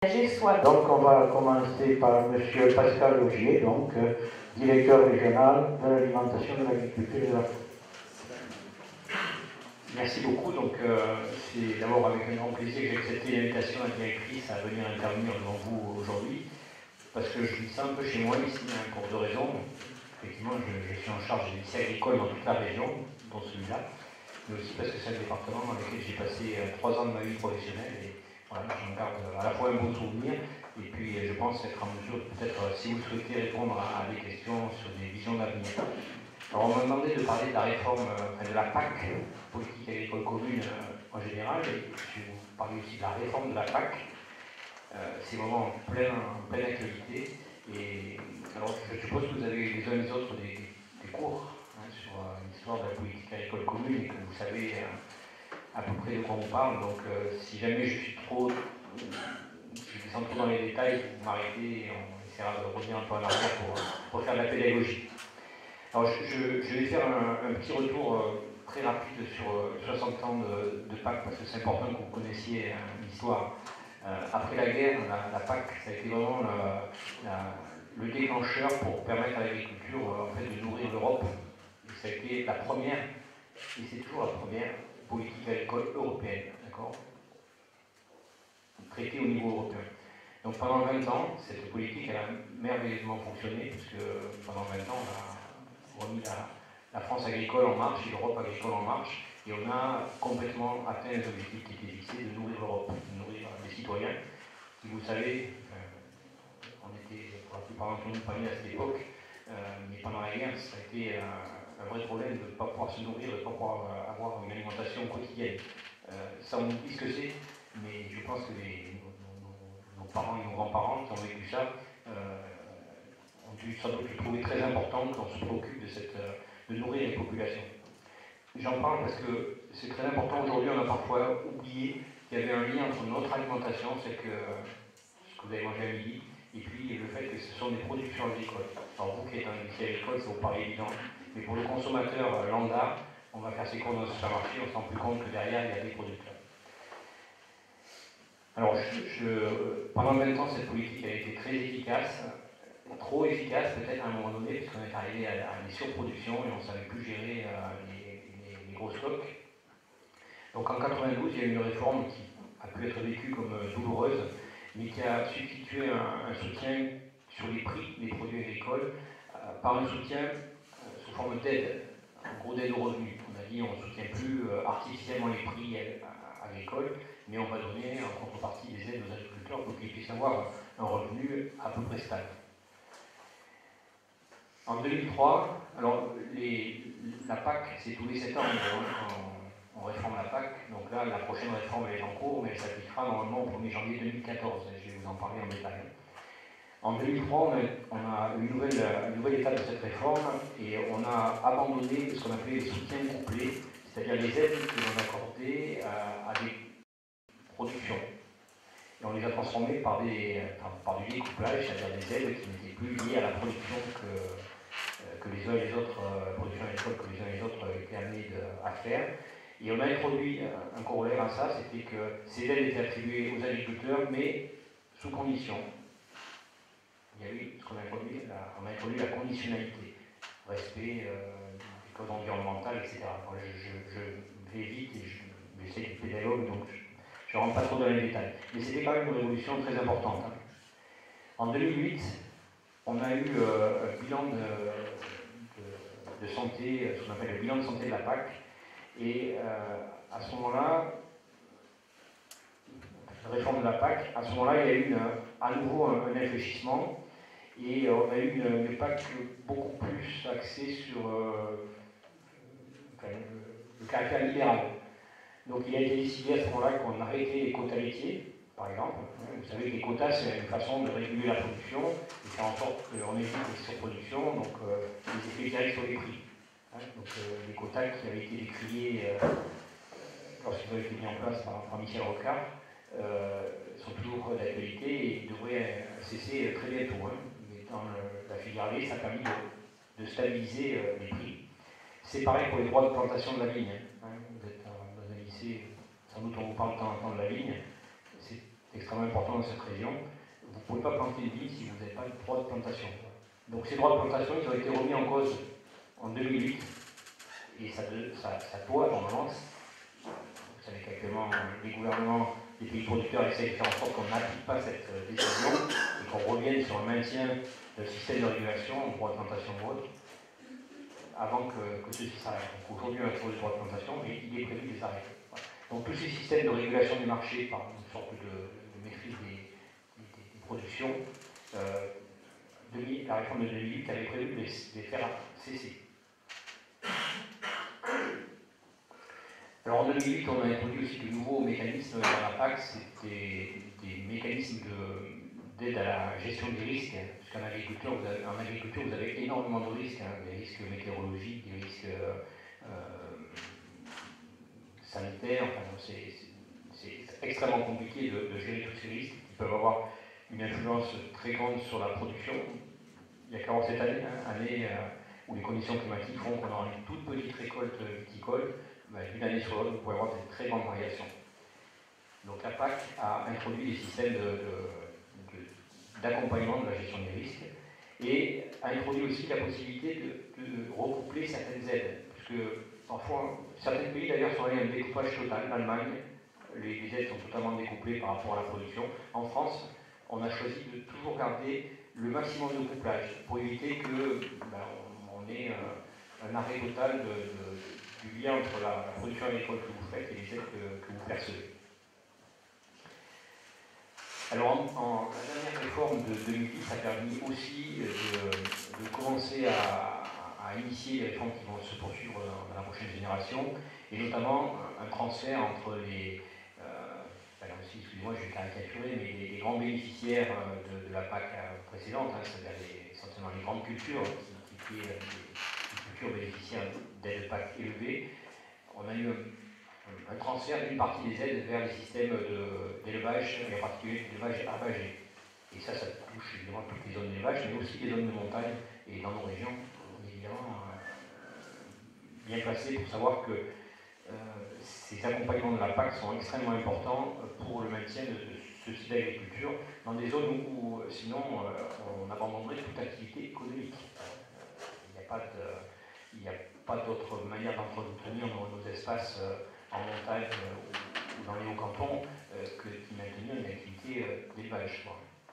Donc on va commencer par M. Pascal Augier, donc directeur régional de l'alimentation, de l'agriculture et de la faune. Merci beaucoup. Donc c'est d'abord avec un grand plaisir que j'ai accepté l'invitation à la directrice à venir intervenir devant vous aujourd'hui, parce que je vis ça un peu chez moi ici, hein, pour deux raisons. Effectivement, je suis en charge des lycées agricoles dans toute la région, dont celui-là, mais aussi parce que c'est un département dans lequel j'ai passé 3 ans de ma vie professionnelle et voilà, j'en garde à la fois un bon souvenir et puis je pense être en mesure, peut-être, si vous souhaitez répondre à des questions sur des visions d'avenir. Alors on m'a demandé de parler de la réforme, de la PAC, politique agricole commune en général, et je vais vous parler aussi de la réforme de la PAC. C'est vraiment en pleine actualité. Et alors je suppose que vous avez les uns et les autres des cours hein, sur l'histoire de la politique agricole commune et que vous savez à peu près de quoi on parle. Donc si jamais je suis trop, je descends trop dans les détails, vous m'arrêtez et on essaiera de revenir un peu en arrière pour faire de la pédagogie. Alors je vais faire un petit retour très rapide sur 60 ans de PAC parce que c'est important que vous connaissiez l'histoire. Après la guerre, la PAC, ça a été vraiment le déclencheur pour permettre à l'agriculture en fait, de nourrir l'Europe. Ça a été la première, et c'est toujours la première, politique agricole européenne, d'accord, traitée au niveau européen. Donc pendant 20 ans, cette politique elle a merveilleusement fonctionné, puisque pendant 20 ans, on a remis la France agricole en marche et l'Europe agricole en marche, et on a complètement atteint les objectifs qui étaient fixés de nourrir l'Europe, de nourrir les citoyens. Si vous savez, on était pour la plupart d'entre nous pas nés à cette époque, mais pendant la guerre, ça a été un vrai problème de ne pas pouvoir se nourrir, de ne pas pouvoir avoir une alimentation quotidienne. Ça, on oublie ce que c'est, mais je pense que nos parents et nos grands-parents qui ont vécu ça ont dû sans doute le trouver très important qu'on se préoccupe de nourrir les populations. J'en parle parce que c'est très important. Aujourd'hui, on a parfois oublié qu'il y avait un lien entre notre alimentation, c'est que ce que vous avez mangé à midi, et puis le fait que ce sont des productions agricoles. Alors vous qui êtes un lycée agricole, ça vous paraît évident, mais pour le consommateur lambda, on va faire ses cours dans un supermarché, on ne se rend plus compte que derrière, il y a des producteurs. Alors, pendant 20 ans, cette politique a été très efficace, trop efficace peut-être à un moment donné, puisqu'on est arrivé à des surproductions et on ne savait plus gérer les gros stocks. Donc en 92, il y a eu une réforme qui a pu être vécue comme douloureuse, mais qui a substitué un soutien sur les prix des produits agricoles par un soutien sous forme d'aide, en gros d'aide aux revenus. On a dit on ne soutient plus artificiellement les prix agricoles, mais on va donner en contrepartie des aides aux agriculteurs pour qu'ils puissent avoir un revenu à peu près stable. En 2003, alors la PAC, c'est tous les 7 ans on réforme la PAC, donc là la prochaine réforme elle est en cours, mais elle s'appliquera normalement au 1er janvier 2014, je vais vous en parler en détail. En 2003, on a une nouvelle étape de cette réforme et on a abandonné ce qu'on appelait les soutiens couplés, c'est-à-dire les aides que l'on accordait à des productions. Et on les a transformées par du découplage, c'est-à-dire des aides qui n'étaient plus liées à la production que les uns et les autres, productions agricoles que les uns et les autres étaient amenés à faire. Et on a introduit un corollaire à ça, c'était que ces aides étaient attribuées aux agriculteurs, mais sous condition. Il y a eu ce qu'on a introduit, on a introduit la conditionnalité, respect des codes environnementaux, etc. Moi, je vais vite et j'essaie d'être pédagogue, donc je ne rentre pas trop dans les détails. Mais c'était quand même une révolution très importante. Hein. En 2008, on a eu un bilan de santé, ce qu'on appelle le bilan de santé de la PAC, et à ce moment-là, la réforme de la PAC, à ce moment-là, il y a eu à nouveau un infléchissement. Et on a eu une PAC beaucoup plus axée sur le caractère libéral. Donc il a été décidé à ce moment-là qu'on arrêtait les quotas laitiers, par exemple. Vous savez que les quotas, c'est une façon de réguler la production et faire en sorte qu'on évite les surproductions, donc les effets directs sur les prix. Donc les quotas qui avaient été décriés lorsqu'ils ont été mis en place par Michel Rocard sont toujours d'actualité et devraient cesser très bientôt. Dans la filière lait, ça a permis de stabiliser les prix. C'est pareil pour les droits de plantation de la vigne. Vous êtes dans un lycée, sans doute on vous parle de temps en temps de la vigne. C'est extrêmement important dans cette région. Vous ne pouvez pas planter une vigne si vous n'avez pas de droit de plantation. Donc ces droits de plantation, ils ont été remis en cause en 2008. Et ça doit, normalement, vous savez qu'actuellement, les gouvernements des pays producteurs essaient de faire en sorte qu'on n'applique pas cette décision et qu'on revienne sur un maintien d'un système de régulation, en droit de plantation ou autre, avant que ceci s'arrête. Donc aujourd'hui, on a trouvé le droit de plantation, mais il est prévu de les arrêter. Voilà. Donc tous ces systèmes de régulation du marché par une sorte de maîtrise des productions, la réforme de 2008 avait prévu de les faire cesser. Alors en 2008, on a introduit aussi de nouveaux mécanismes dans la PAC, c'était des mécanismes d'aide à la gestion des risques, puisqu'en agriculture, vous avez énormément de risques, des risques météorologiques, des risques sanitaires, enfin, c'est extrêmement compliqué de gérer tous ces risques qui peuvent avoir une influence très grande sur la production. Il y a qu'en cette année où les conditions climatiques font qu'on aura une toute petite récolte viticole, d'une année sur l'autre, vous pouvez avoir des très grandes variations. Donc la PAC a introduit des systèmes d'accompagnement de la gestion des risques et a introduit aussi la possibilité de recoupler certaines aides. Parce que parfois, certains pays d'ailleurs sont allés à un découpage total. L'Allemagne, les aides sont totalement découplées par rapport à la production. En France, on a choisi de toujours garder le maximum de couplage pour éviter que on ait un arrêt total du lien entre la production agricole que vous faites et les aides que vous percevez. Alors, la dernière réforme de 2010 a permis aussi de commencer à initier les réformes qui vont se poursuivre dans la prochaine génération, et notamment un transfert entre les, excusez-moi, je vais caricaturer, mais les grands bénéficiaires de la PAC précédente, c'est-à-dire essentiellement les grandes cultures, qui étaient des cultures bénéficiaires d'aides PAC élevées. On a eu un transfert d'une partie des aides vers les systèmes d'élevage, et en particulier l'élevage herbagé. Et ça touche évidemment toutes les zones d'élevage, mais aussi les zones de montagne. Et dans nos régions, on est évidemment bien placés pour savoir que ces accompagnements de la PAC sont extrêmement importants pour le maintien de ce type d'agriculture dans des zones où sinon on abandonnerait toute activité économique. Il n'y a pas d'autre manière d'entretenir nos espaces en montagne ou dans les hauts cantons que de maintenir une activité d'élevage.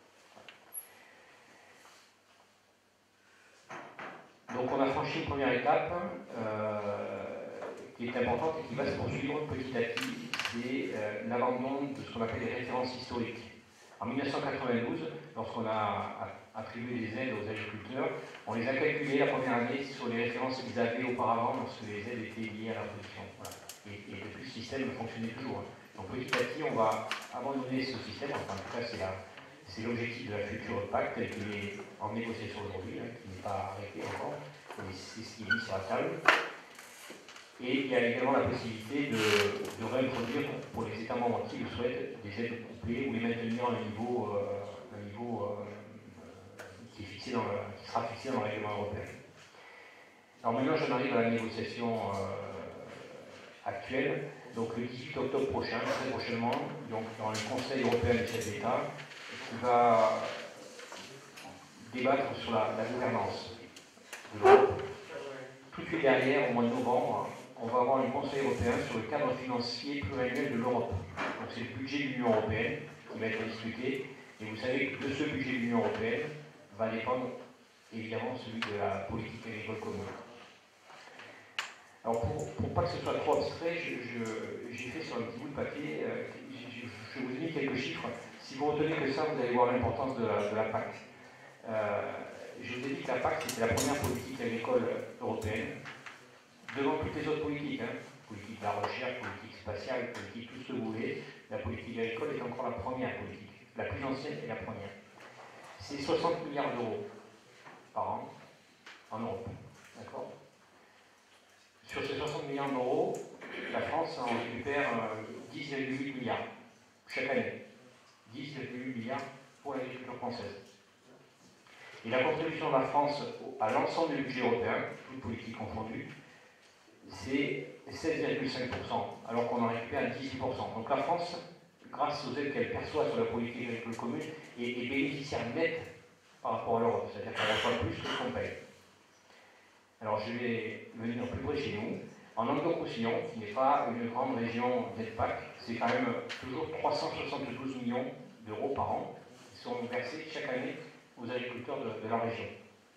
Donc on a franchi une première étape qui est importante et qui va se poursuivre petit à petit, c'est l'abandon de ce qu'on appelle les références historiques. En 1992, lorsqu'on a attribué des aides aux agriculteurs, on les a calculées la première année sur les références qu'ils avaient auparavant lorsque les aides étaient liées à la production. Voilà. Et depuis, ce système fonctionnait toujours. Donc petit à petit, on va abandonner ce système, enfin en tout cas c'est l'objectif de la future PAC telle qu'il est en négociation aujourd'hui, qui n'est pas arrêté encore, mais c'est ce qui est mis sur la table. Et il y a également la possibilité de réintroduire pour les États membres qui le souhaitent des aides couplées ou les maintenir à un niveau qui sera fixé dans le règlement européen. Alors maintenant, j'en arrive à la négociation actuelle. Donc le 18 octobre prochain, très prochainement, donc, dans le Conseil européen des chefs d'État, qui va débattre sur la gouvernance de l'Europe. Tout de suite derrière, au mois de novembre, on va avoir un Conseil européen sur le cadre financier pluriannuel de l'Europe. Donc c'est le budget de l'Union européenne qui va être discuté. Et vous savez que de ce budget de l'Union européenne va dépendre évidemment celui de la politique agricole commune. Alors pour pas que ce soit trop abstrait, j'ai fait sur un petit bout de papier, je vous ai mis quelques chiffres. Si vous retenez que ça, vous allez voir l'importance de la PAC. Je vous ai dit que la PAC, c'était la première politique agricole européenne, devant toutes les autres politiques, politique de la recherche, politique spatiale, politique tout ce que vous voulez. La politique agricole est encore la première politique, la plus ancienne et la première. C'est 60 milliards d'euros par an en Europe. D'accord ? Sur ces 60 milliards d'euros, la France en récupère 10,8 milliards chaque année. 10,8 milliards pour l'agriculture française. Et la contribution de la France à l'ensemble du budget européen, toute politique confondue, c'est 16,5%, alors qu'on en récupère 18%. Donc la France grâce aux aides qu'elle perçoit sur la politique agricole commune, est bénéficiaire nette par rapport à l'Europe, c'est-à-dire qu'elle reçoit plus que ce qu'on paye. Alors je vais venir plus près chez nous. En Languedoc-Roussillon, qui n'est pas une grande région d'aide PAC, c'est quand même toujours 372 millions d'euros par an qui sont versés chaque année aux agriculteurs de la région.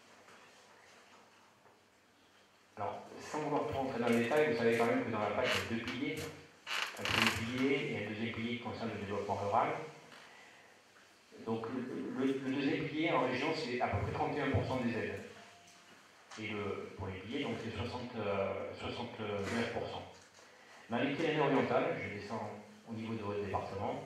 Alors, sans vouloir trop rentrer dans le détail, vous savez quand même que dans la PAC, il y a deux piliers. Un premier pilier et un deuxième pilier qui concerne le développement rural. Donc le deuxième pilier en région, c'est à peu près 31% des aides. Et pour les piliers, donc c'est 69%. Dans les Pyrénées-Orientales, je descends au niveau de votre département,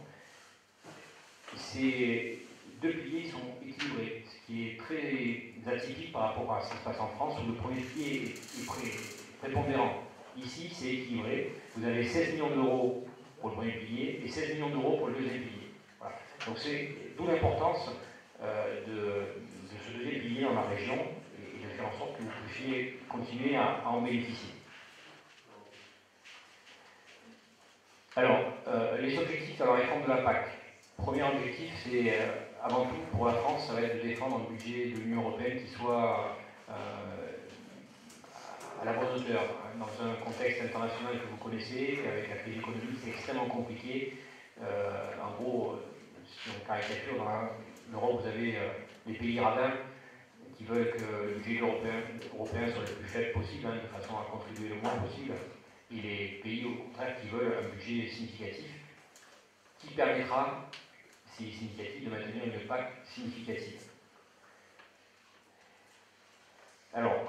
ces deux piliers sont équilibrés, ce qui est très atypique par rapport à ce qui se passe en France, où le premier pilier est prépondérant. Ici, c'est équilibré. Vous avez 16 millions d'euros pour le premier pilier et 16 millions d'euros pour le deuxième pilier. Voilà. Donc c'est d'où l'importance de ce deuxième pilier dans la région et de faire en sorte que vous puissiez continuer à en bénéficier. Alors, les objectifs de la réforme de la PAC. Premier objectif, c'est avant tout pour la France, ça va être de défendre un budget de l'Union européenne qui soit à la bonne hauteur. Dans un contexte international que vous connaissez, avec la crise économique, c'est extrêmement compliqué. En gros, si on caricature, dans l'Europe, vous avez les pays radins qui veulent que le budget européen soit le plus faible possible, de façon à contribuer le moins possible, et les pays au contraire qui veulent un budget significatif, qui permettra, si significatif, de maintenir une PAC significative. Alors,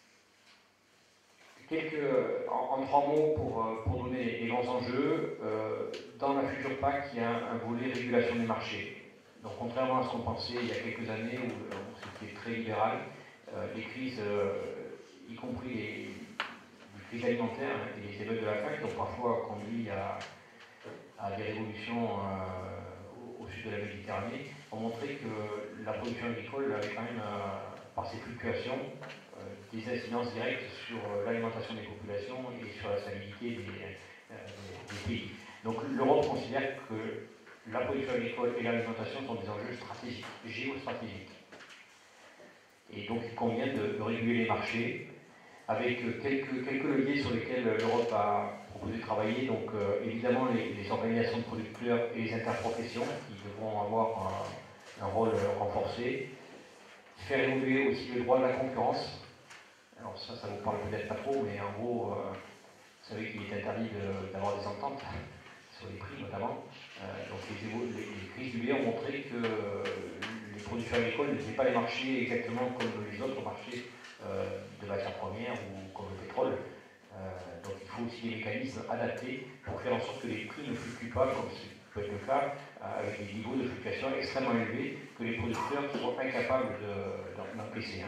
en trois mots pour donner les grands enjeux. Dans la future PAC, il y a un volet régulation des marchés. Donc, contrairement à ce qu'on pensait il y a quelques années, où c'était très libéral, les crises, y compris les crises alimentaires et les émeutes de la faim, qui ont parfois conduit à des révolutions au sud de la Méditerranée, ont montré que la production agricole avait quand même, par ses fluctuations, des incidences directes sur l'alimentation des populations et sur la stabilité des pays. Donc l'Europe considère que la production agricole et l'alimentation sont des enjeux stratégiques, géostratégiques. Et donc il convient de réguler les marchés avec quelques leviers sur lesquels l'Europe a proposé de travailler. Donc évidemment les organisations de producteurs et les interprofessions qui devront avoir un rôle renforcé. Faire évoluer aussi le droit de la concurrence. Alors ça vous parle peut-être pas trop, mais en gros, vous savez qu'il est interdit d'avoir des ententes sur les prix notamment. Donc les crises du lait ont montré que les productions agricoles n'étaient pas les marchés exactement comme les autres marchés de matières premières ou comme le pétrole. Donc il faut aussi des mécanismes adaptés pour faire en sorte que les prix ne fluctuent pas, comme ce peut être le cas, avec des niveaux de fluctuation extrêmement élevés que les producteurs sont incapables d'encaisser.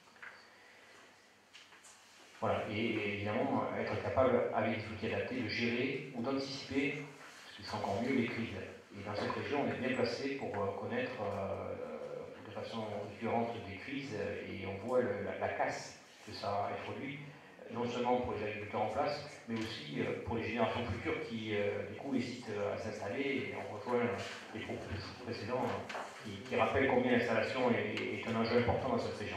Voilà, et évidemment, être capable, avec des outils adaptés, de gérer ou d'anticiper, ce qui sera encore mieux, les crises. Et dans cette région, on est bien placé pour connaître de façon récurrente des crises, et on voit la casse que ça a produit, non seulement pour les agriculteurs en place, mais aussi pour les générations futures qui, du coup, hésitent à s'installer, et on rejoint les propos précédents qui rappellent combien l'installation est un enjeu important dans cette région.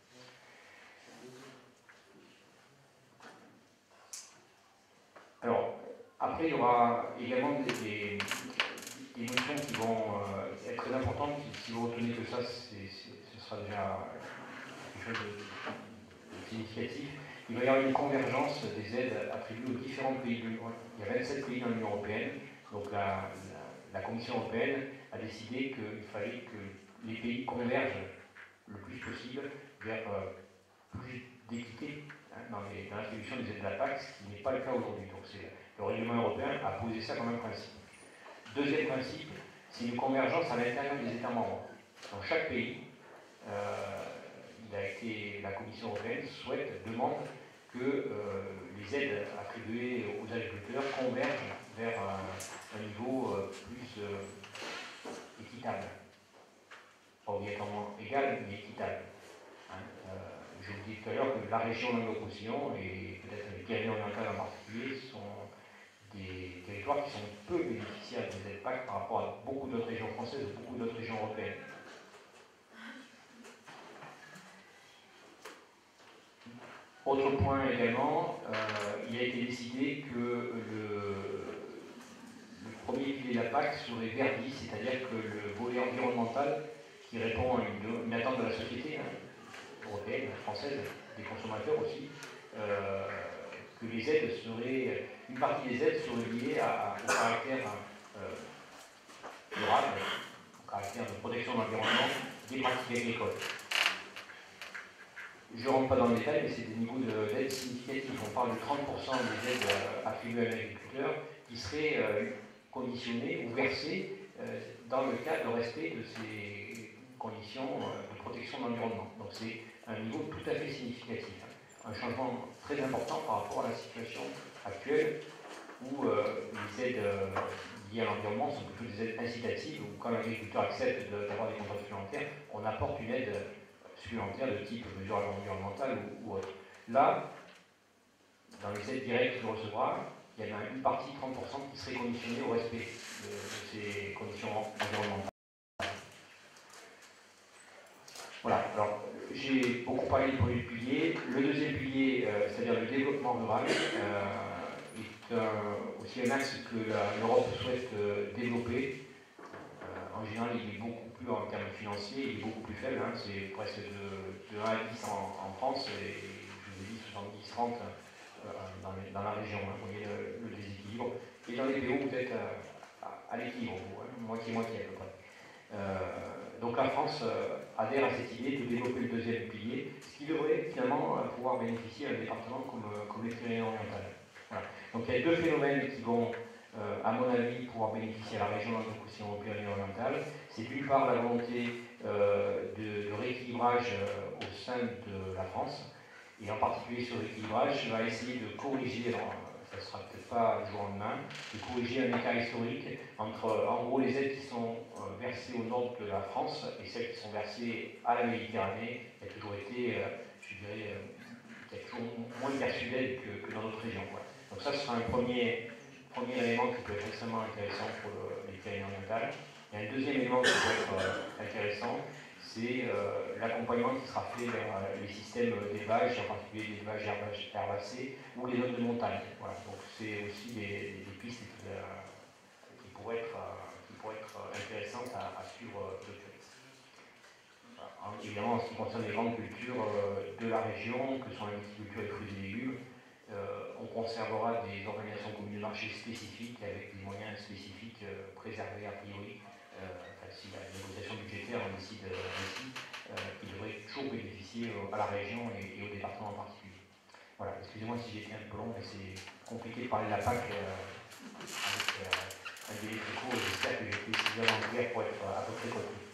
Alors, après, il y aura également des notions qui vont être très importantes. Si vous retenez que ça, ce sera déjà quelque chose de significatif. Il va y avoir une convergence des aides attribuées aux différents pays de l'Union européenne. Il y a 27 pays dans l'Union européenne. Donc la Commission européenne a décidé qu'il fallait que les pays convergent le plus possible vers plus d'équité dans l'attribution des aides de la PAC, ce qui n'est pas le cas aujourd'hui. Donc le règlement européen a posé ça comme un principe. Deuxième principe, c'est une convergence à l'intérieur des États membres. Dans chaque pays, la Commission européenne demande que les aides attribuées aux agriculteurs convergent vers un niveau plus équitable. Pas obligatoirement égal, mais équitable. Je vous dis tout à l'heure que la région Languedoc-Roussillon et peut-être les Pyrénées-Orientales en particulier sont des territoires qui sont peu bénéficiaires des aides PAC par rapport à beaucoup d'autres régions françaises ou beaucoup d'autres régions européennes. Autre point également, il a été décidé que le premier pilier de la PAC serait verdi, c'est-à-dire que le volet environnemental, qui répond à une attente de la société européenne, française, des consommateurs aussi, que les aides seraient, une partie des aides serait liée au caractère durable, au caractère de protection de l'environnement des pratiques agricoles. Je ne rentre pas dans le détail, mais c'est des niveaux d'aide significatifs. On parle de 30% des aides attribuées à l'agriculteur qui seraient conditionnées ou versées dans le cas de respect de ces conditions de protection de l'environnement. Donc c'est un niveau tout à fait significatif. Un changement très important par rapport à la situation actuelle où les aides liées à l'environnement sont plutôt des aides incitatives, où quand l'agriculteur accepte d'avoir des contrats supplémentaires, on apporte une aide supplémentaire de type mesure environnementale ou autre. Là, dans les aides directes qu'il recevra, il y en a une partie, 30%, qui serait conditionnée au respect de ces conditions environnementales. Voilà, alors j'ai beaucoup parlé du premier pilier. Le deuxième pilier, c'est-à-dire le développement rural, est aussi un axe que l'Europe souhaite développer. En général, il est beaucoup plus, en termes financiers, il est beaucoup plus faible. Hein, c'est presque de 1 à 10 en France, et je vous ai dit 70-30 dans la région. Hein, vous voyez le déséquilibre. Et dans les PO, peut-être à l'équilibre, moitié-moitié à peu près. Donc la France adhère à cette idée de développer le deuxième pilier, ce qui devrait finalement pouvoir bénéficier à un département comme les Pyrénées-Orientales. Voilà. Donc il y a deux phénomènes qui vont, à mon avis, pouvoir bénéficier à la région d'Andalousie Pyrénées-Orientales. C'est d'une part la volonté de rééquilibrage au sein de la France, et en particulier ce rééquilibrage va essayer de corriger, alors ça ne sera peut-être pas du jour au lendemain, de corriger un écart historique entre, en gros, les aides qui sont versées au nord de la France et celles qui sont versées à la Méditerranée, qui a toujours été, je dirais, peut-être toujours moins perçue d'aide que dans d'autres régions. Quoi. Donc ça, ce sera un premier élément qui peut être extrêmement intéressant pour les Pyrénées-Orientales. Il y a un deuxième élément qui peut être intéressant, c'est l'accompagnement qui sera fait vers les systèmes d'élevage, en particulier l'élevage herbacé ou les zones de montagne. Voilà. Donc c'est aussi des pistes qui pourraient être intéressantes à suivre de près. Voilà. Évidemment, en ce qui concerne les grandes cultures de la région, que sont la viticulture et les fruits et légumes, on conservera des organisations communes de marché spécifiques avec des moyens spécifiques préservés a priori. Si la négociation budgétaire en décide ainsi, qui devrait toujours bénéficier à la région et au département en particulier. Voilà, excusez-moi si j'ai été un peu long, mais c'est compliqué de parler de la PAC avec un délai très court. J'espère que j'ai été suffisamment clair pour être à peu près compris.